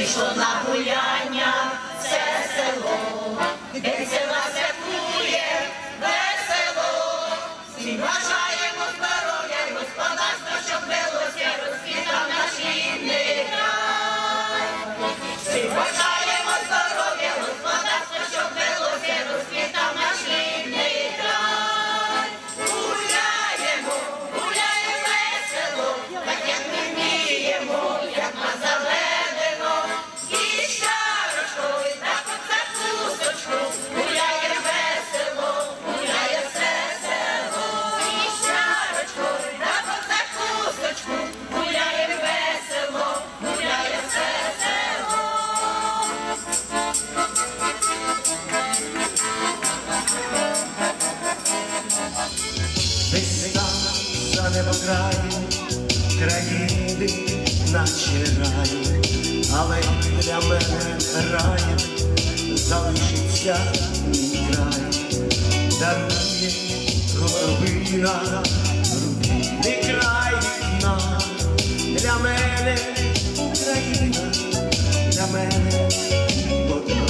вийшло на гуляння все село, день села святкує весело. Всім бажаємо здоров'я й господарства, щоб велося, розквітав наш рідний край. Всім бажаємо здоров'я, господарства, щоб велося, розквітав наш рідний край. Гуляємо, гуляємо весело, так як ми вміємо, як нас заведено. І шарочкою, так от за кусочку, гуляє весело, гуляє все село. І шарочкою, так от за кусочку, гуляє весело, гуляє все село. Десь там за небокраєм країни наче рай, але для мене раєм залишиться мій край. Дарує горобина рубіний край вікна. Для мене Україна, для мене одна.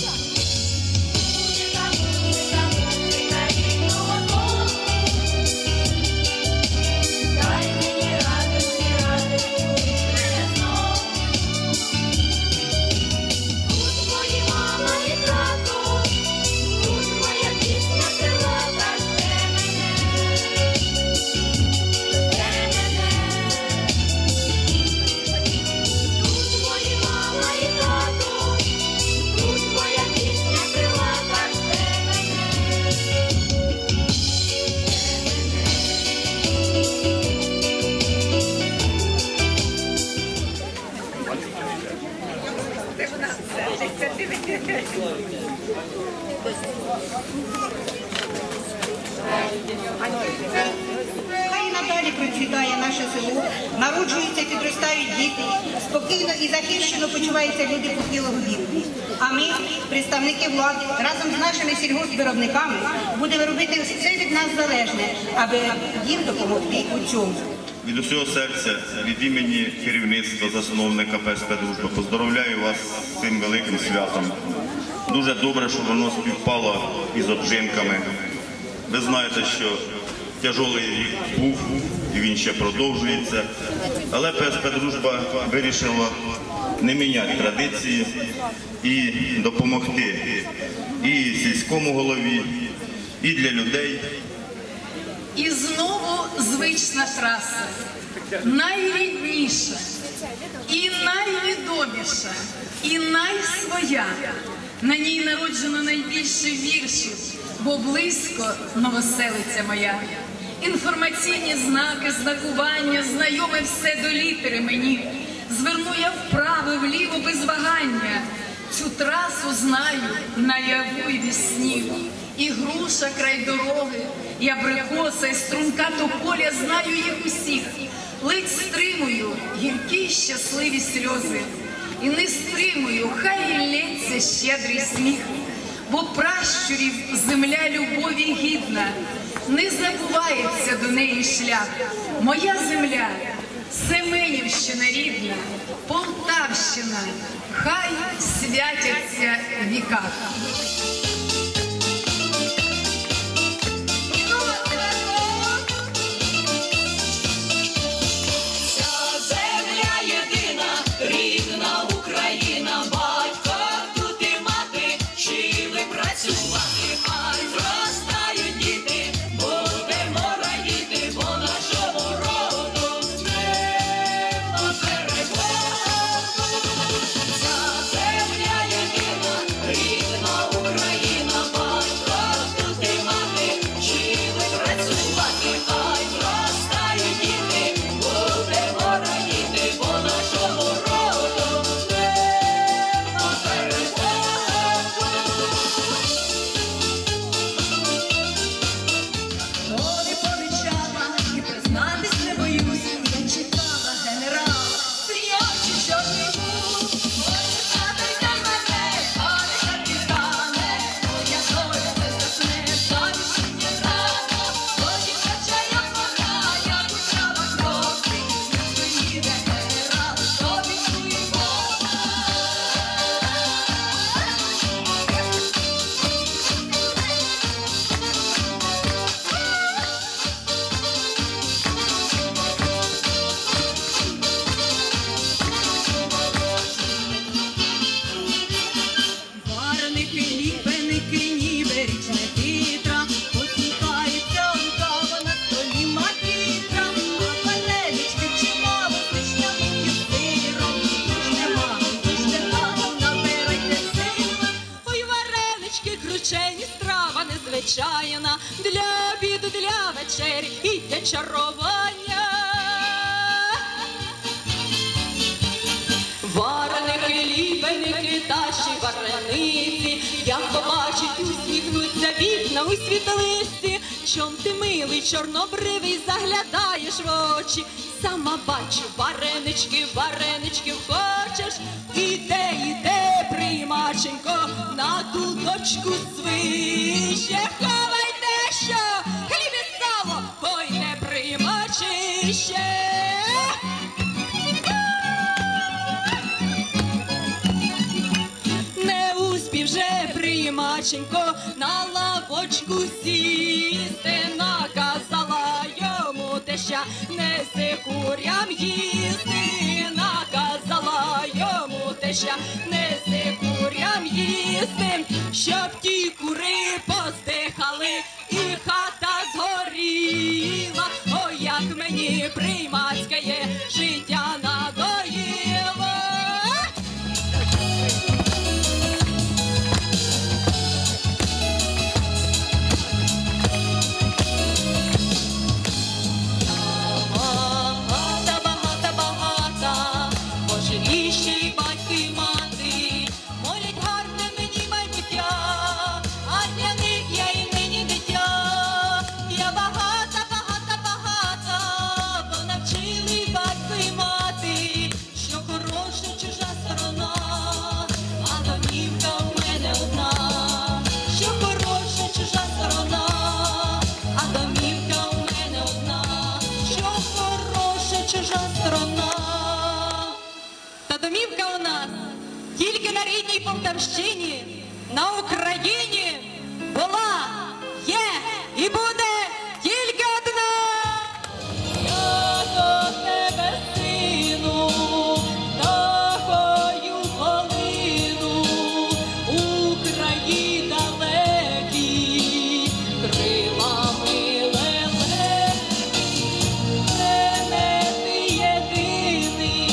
Хай надалі процвітає наше село, народжуються, підростають діти, спокійно і захищено почуваються люди похилого віку. А ми, представники влади, разом з нашими сільгоспвиробниками будемо робити все від нас залежне, аби їм допомогти у цьому. Від усього серця, від імені керівництва, засновника ПСП «Дружба» поздоровляю вас з цим великим святом. Дуже добре, що воно співпало із обжинками. Ви знаєте, що тяжкий рік був, і він ще продовжується. Але ПСП «Дружба» вирішила не міняти традиції і допомогти і сільському голові, і для людей. І знову звична траса, найрідніша, і найвідоміша, і найсвоя. На ній народжено найбільше віршів, бо близько новоселиця моя. Інформаційні знаки, знакування, знайоме все до літери мені. Зверну я вправо, вліво без вагання. Цю трасу знаю наяву й віснів. І груша край дороги, і абрикоса, і струнка тополя, знаю їх усіх. Ледь стримую гіркі щасливі сльози. І не стримую, хай лється щедрий сміх. Бо пращурів земля любові гідна, не забувається до неї шлях. Моя земля – Семенівщина рідна, Полтавщина, хай святяться віка. Рідна Україна, батько тут і мати, вчили працювати, хай зростають діти, будемо радіти, бо нашому роду не перекладу. Ця земля єдина, рідна Україна, розчарування. Вареники, ліпеники та ще варениці, як побачить, усміхнуться вікна у світлиці. Чом ти, милий, чорнобривий, заглядаєш в очі? Сама бачу, варенички, варенички хочеш? Іде, приймаченько, на ту дочку свище. Ховайте, що хліб і сало, пойде приймачище. Не успів же приймаченько на лавочку сісти, наказала йому теща, неси курям їсти, наказала йому теща, неси курям їсти, щоб ті кури поздихали і хата згоріла. Ой, як мені приймацьке життя надоїло. Домівка у нас тільки на рідній Полтавщині, на Україні була, є і буде тільки одна. Я до тебе, сину, такою полину, у краї далекій, крилами леле, мене ти єдиний.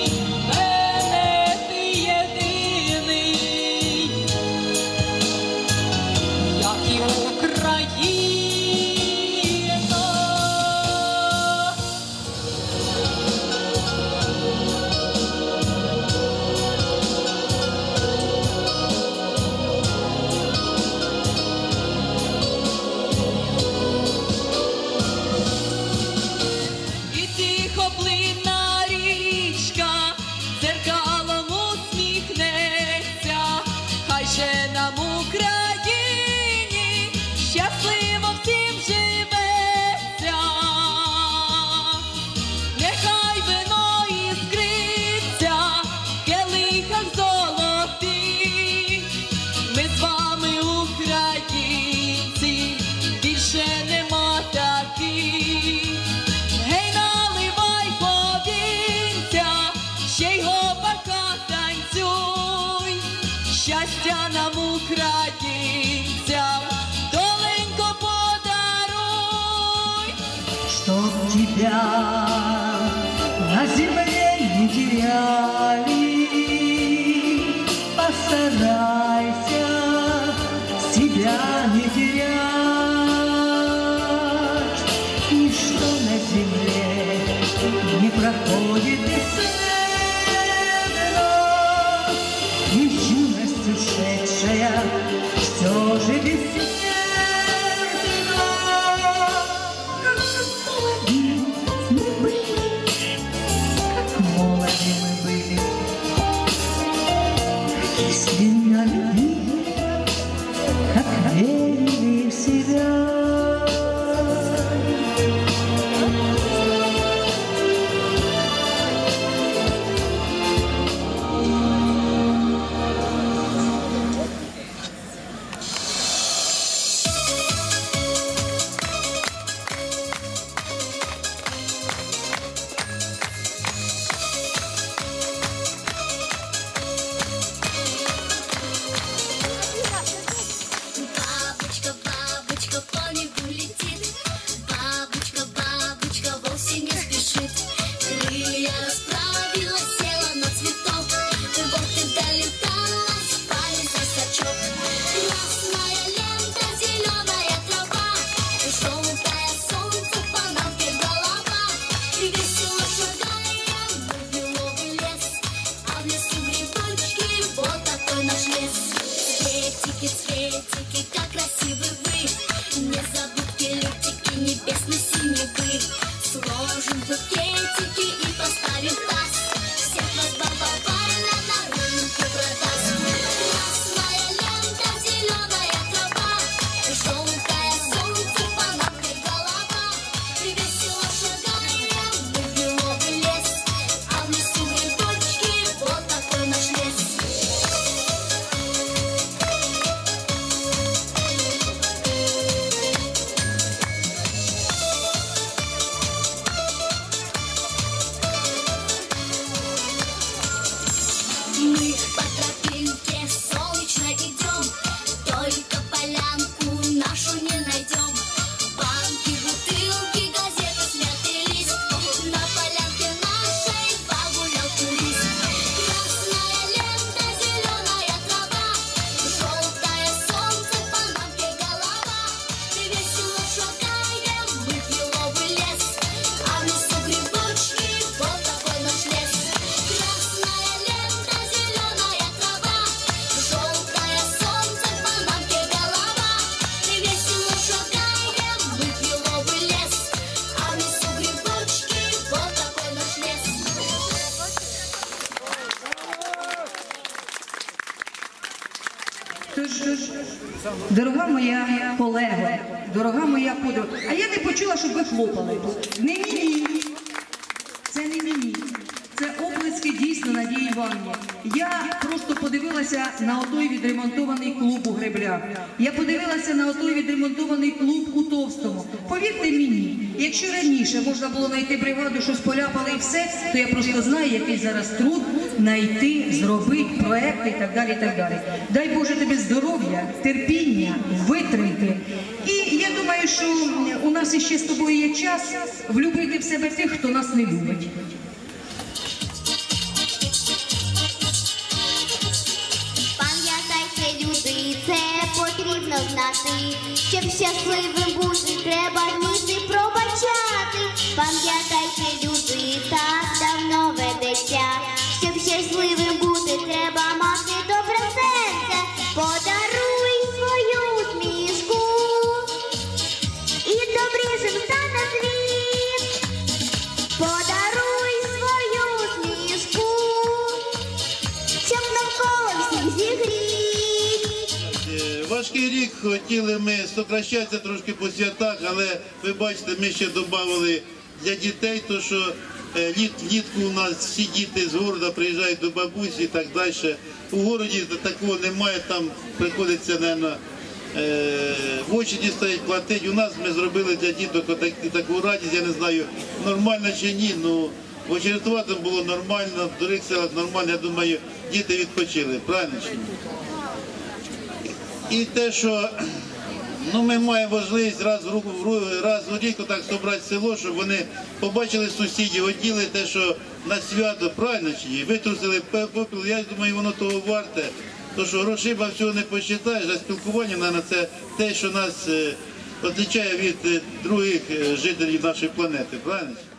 Щастя нам, українцям, доленько подаруй. Чтоб тебя на земле не теряли, постарайся себя не терять. Ничто на земле не проходит бесследно, и юность ушедшая все же бессмертна. Как молодец, Тож, дорога моя колега, дорога моя подруга, а я не почула, щоб ви хлопали. Не мені. Це не мені. Це оплески дійсно Надії Іванівні. Я просто подивилася на отой відремонтований клуб у Греблях. Я подивилася на отой відремонтований клуб у Товстому. Повірте мені, якщо раніше можна було знайти бригаду, щось поляпали і все, то я просто знаю, який зараз труд знайти, зробити проекти і так далі, і так далі. Дай Боже тобі здоров'я, терпіння, витримки. І я думаю, що у нас іще з тобою є час влюбити в себе тих, хто нас не любить. Пам'ятайте, люди, це потрібно знати, щоб щасливим бути, треба вміти пробачати. Пам'ятайте, люди, так давно ведеться, щоб щасливим бути, треба мати добре серце. Подаруй свою усмішку і добрішим стане світ. Подаруй свою усмішку, щоб навколо всіх зігріть. Важкий рік, хотіли ми сокращатися трошки по святах, але ви бачите, ми ще додали для дітей, то що влітку у нас всі діти з города приїжджають до бабусі і так далі. У городі такого немає, там приходиться, мабуть, в очі стоять, платить. У нас ми зробили для діток таку радість, я не знаю, нормально чи ні, але в Очеретоватому було нормально, в других селах нормально, я думаю, діти відпочили, правильно чи ні? І те, що ми маємо можливість раз у рік так зібрати село, щоб вони побачили сусідів, оділи те, що на свято, правильно чи ні, витрусили попіл, я думаю, воно того варте. Тому що грошима всього не посчитаєш, а спілкування, мабуть, це те, що нас відрізняє від других жителів нашої планети, правильно?